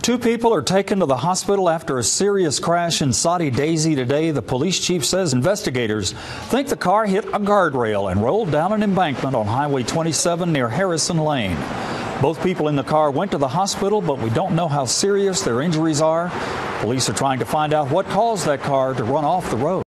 Two people are taken to the hospital after a serious crash in Soddy Daisy today. The police chief says investigators think the car hit a guardrail and rolled down an embankment on Highway 27 near Harrison Lane. Both people in the car went to the hospital, but we don't know how serious their injuries are. Police are trying to find out what caused that car to run off the road.